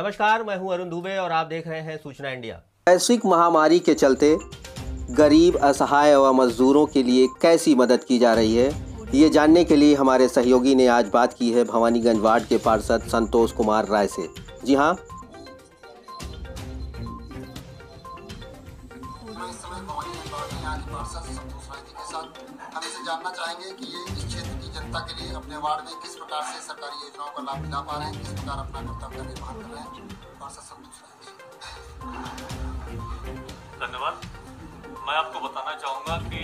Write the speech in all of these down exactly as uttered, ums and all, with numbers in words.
नमस्कार, मैं हूं अरुण दुबे और आप देख रहे हैं सूचना इंडिया। वैश्विक महामारी के चलते गरीब, असहाय व मजदूरों के लिए कैसी मदद की जा रही है, ये जानने के लिए हमारे सहयोगी ने आज बात की है भवानीगंज वार्ड के पार्षद संतोष कुमार राय से। जी हाँ, हम इसे जानना चाहेंगे कि ये इस क्षेत्र की जनता के लिए अपने वार्ड में किस प्रकार से सरकारी योजनाओं का लाभ दिला पा रहे हैं, किस प्रकार अपना कर्तव्य निर्वहन कर रहे हैं। पार्षद संतोष राय। धन्यवाद। मैं आपको बताना चाहूँगा कि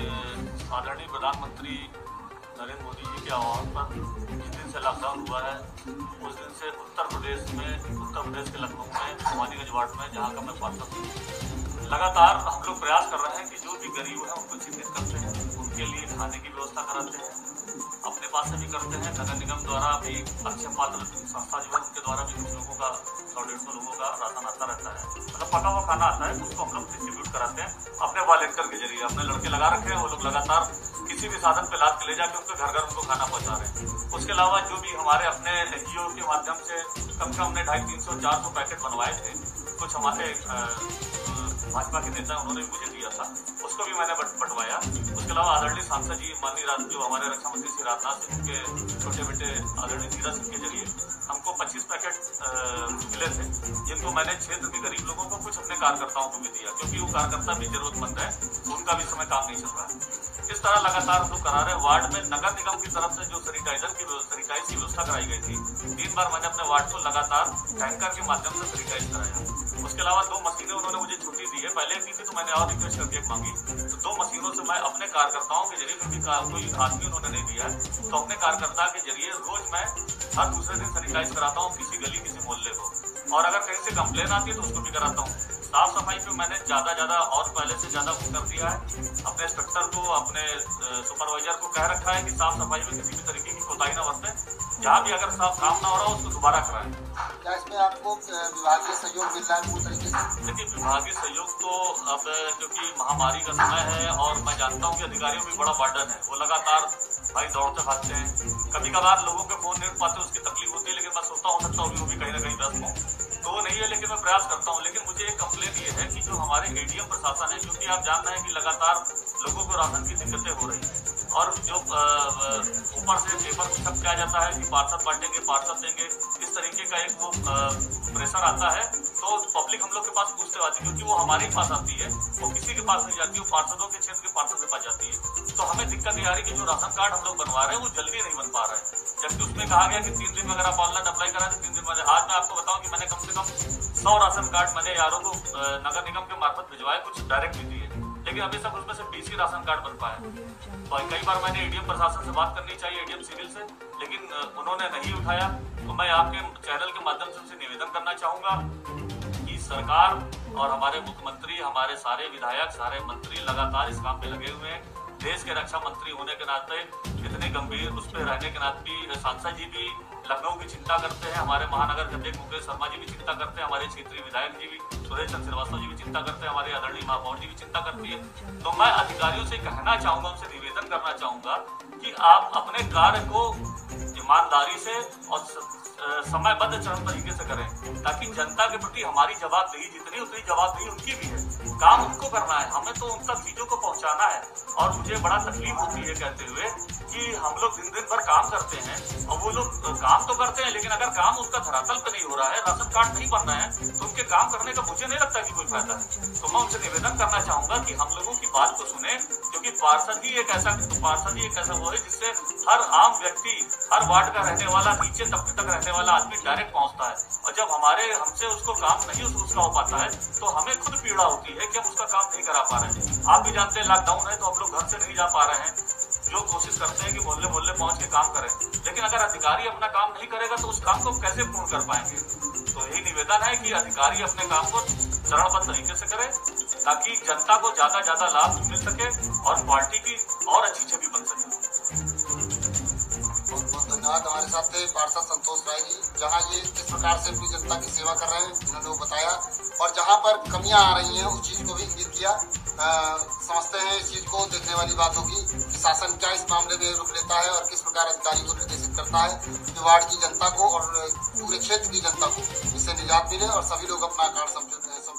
आदरणीय प्रधानमंत्री नरेंद्र मोदी जी के आह्वान पर जिस दिन से लॉकडाउन हुआ है उस दिन से उत्तर प्रदेश में उत्तर प्रदेश के लखनऊ में भवानीगंज वार्ड में, जहाँ का मैं पार्षद हूँ, लगातार हम लोग प्रयास कर रहे हैं कि जो भी गरीब है उनको चिन्हित करते हैं, उनके लिए खाने की व्यवस्था कराते हैं, अपने पास से भी करते हैं। नगर निगम द्वारा भी अक्षय पात्र संस्था जो है उनके द्वारा भी कुछ लोगों का सौ डेढ़ सौ लोगों का राशन आता रहता है, मतलब पका हुआ खाना आता है, उसको हम लोग डिस्ट्रीब्यूट कराते हैं अपने वॉलेंटियर के जरिए। अपने लड़के लगा रखे हैं, वो लोग लगातार किसी भी साधन पे लाद के ले जाके उनके घर घर उनको खाना पहुंचा रहे हैं। उसके अलावा जो भी हमारे अपने एनजीओ के माध्यम से कम से कम हमने ढाई तीन सौ चार सौ पैकेट बनवाए थे, कुछ हमारे भाजपा के नेता उन्होंने मुझे दिया था, उसको भी मैंने बंटवाया। उसके अलावा आदरणीय सांसद जी माननीय राज जो हमारे रक्षा मंत्री श्री राजनाथ सिंह के छोटे बेटे आदरणीय नीरज सिंह के जरिए हमको पच्चीस पैकेट मिले थे, जिनको मैंने क्षेत्र के गरीब लोगों को कुछ अपने कार्यकर्ताओं को भी दिया, क्योंकि वो कार्यकर्ता भी जरूरतमंद है, उनका भी समय काम नहीं चल रहा है। इस तरह लगातार हम लोग करा रहे हैं। वार्ड में नगर निगम की तरफ से जो सैनिटाइजर की सैनिटाइज की व्यवस्था कराई गई थी, तीन बार मैंने अपने वार्ड को लगातार टैंकर के माध्यम से सैनिटाइज कराया। उसके अलावा दो मशीनें उन्होंने मुझे छुट्टी दी है, पहले दी थी तो मैंने और रिक्वेस्ट करके मांगी, तो दो मशीनों से मैं अपने कार्यकर्ताओं के जरिए, क्योंकि कोई आदमी उन्होंने नहीं दिया है, तो अपने कार्यकर्ता के जरिए रोज मैं हर दूसरे दिन सैनिटाइज कराता हूँ किसी गली किसी मोहल्ले को, और अगर कहीं से कंप्लेन आती है तो उसको भी कराता हूँ। साफ सफाई पे मैंने ज्यादा ज्यादा और पहले से ज्यादा कर दिया है। अपने इंस्पेक्टर को, अपने सुपरवाइजर को कह रखा है कि साफ सफाई में किसी भी तरीके की कोताही न बरते, जहाँ भी अगर साफ काम ना हो रहा हो उसको दोबारा कराएं। क्या इसमें आपको विभागीय सहयोग मिल रहा है पूरी तरीके से? देखिए, विभागीय सहयोग तो अब क्योंकि महामारी का समय है और मैं जानता हूँ कि अधिकारियों भी बड़ा बर्डन है, वो लगातार भाई दौड़ते भागते हैं, कभी कभार लोगों के फोन नहीं उठ पाते, उसकी तकलीफ होती है, लेकिन मैं सोचता हो सकता हूँ वो भी कहीं ना कहीं व्यस्त हूँ, तो वो नहीं है, लेकिन मैं प्रयास करता हूँ। लेकिन मुझे एक कंप्लेन ये है कि जो हमारे एडीएम प्रशासन है, क्योंकि आप जान रहे हैं कि लगातार लोगों को राशन की दिक्कतें हो रही हैं, और जो ऊपर से पेपर में सब किया जाता है कि पार्षद बांटेंगे, पार्षद देंगे, इस तरीके का एक वो प्रेशर आता है, तो पब्लिक हम लोग के पास पूछते आती है, क्योंकि वो हमारे पास आती है, वो किसी के पास नहीं जाती, वो पार्षदों के क्षेत्र के पार्षद के पास जाती है। तो हमें दिक्कत ये आ रही है कि जो राशन कार्ड हम लोग बनवा रहे हैं वो जल्दी नहीं बन पा रहा है, जबकि उसमें कहा गया कि तीन दिन में अगर आप ऑनलाइन अप्लाई करा तो तीन दिन में। आज मैं आपको बताऊं कि मैंने कम से कम सौ राशन कार्ड मैंने यारों को नगर निगम के मार्फत भिजवाए, कुछ डायरेक्ट भी दिए, लेकिन अभी तक उसमें से बीस ही राशन कार्ड बन पाए। तो कई बार मैंने एडीएम प्रशासन से बात करनी चाहिए, एडीएम सिविल से, लेकिन उन्होंने नहीं उठाया। तो मैं आपके चैनल के माध्यम से उनसे निवेदन करना चाहूंगा कि सरकार और हमारे मुख्यमंत्री, हमारे सारे विधायक, सारे मंत्री लगातार इस काम पे लगे हुए हैं। देश के रक्षा मंत्री होने के नाते, इतने गंभीर उस पर रहने के नाते सांसद जी भी लखनऊ की चिंता करते हैं, हमारे महानगर के अध्यक्ष मुकेश शर्मा जी भी चिंता करते हैं, हमारे क्षेत्रीय विधायक जी भी सुरेश चंद्र श्रीवास्तव जी भी चिंता करते हैं, हमारे आदरणीय महापौर जी भी चिंता करती है। तो मैं अधिकारियों से कहना चाहूंगा, उनसे निवेदन करना चाहूंगा कि आप अपने कार्य को ईमानदारी से और समयबद्ध चरण तरीके से करें, ताकि जनता के प्रति हमारी जवाबदेही जितनी उतनी जवाबदेही उनकी भी है। काम उनको करना है, हमें तो उन तक चीजों को पहुंचाना है। और मुझे बड़ा तकलीफ होती है कहते हुए कि हम लोग दिन दिन भर काम करते हैं और वो लोग काम तो करते हैं, लेकिन अगर काम उसका धरातल पे नहीं हो रहा है, राशन कार्ड नहीं बन रहा है, तो उनके काम करने का मुझे नहीं लगता कि कोई फायदा है। तो मैं उनसे निवेदन करना चाहूंगा कि हम लोगों की बात को सुने, क्योंकि पार्षद ही एक ऐसा पार्षद ही एक ऐसा वो है जिससे हर आम व्यक्ति, हर वार्ड का रहने वाला, नीचे तबके तक रहने वाला आदमी डायरेक्ट पहुंचता है। और जब हमारे हमसे उसको काम नहीं उसका हो पाता है तो हमें खुद पीड़ा होती है कि हम उसका काम नहीं करा पा रहे हैं। आप भी जानते हैं लॉकडाउन है तो हम लोग घर से नहीं जा पा रहे हैं, जो कोशिश करते हैं कि मोहल्ले मोहल्ले पहुंच के काम करें, लेकिन अगर अधिकारी अपना काम नहीं करेगा तो उस काम को कैसे पूर्ण कर पाएंगे। तो यही निवेदन है कि अधिकारी अपने काम को चरणबद्ध तरीके से करें, ताकि जनता को ज्यादा ज्यादा लाभ मिल सके और पार्टी की और अच्छी छवि बन सके। बहुत बहुत धन्यवाद। हमारे साथ थे पार्षद संतोष राय जी, जहाँ ये किस प्रकार से अपनी जनता की सेवा कर रहे हैं इन्होंने वो बताया, और जहाँ पर कमियां आ रही हैं उस चीज को भी इंगित किया। आ, समझते हैं इस चीज को देखने वाली बात होगी कि शासन क्या इस मामले में रुख लेता है और किस प्रकार अधिकारी को निर्देशित करता है कि वार्ड की जनता को और पूरे क्षेत्र की जनता को इससे निजात मिले और सभी लोग अपना कार्य समझ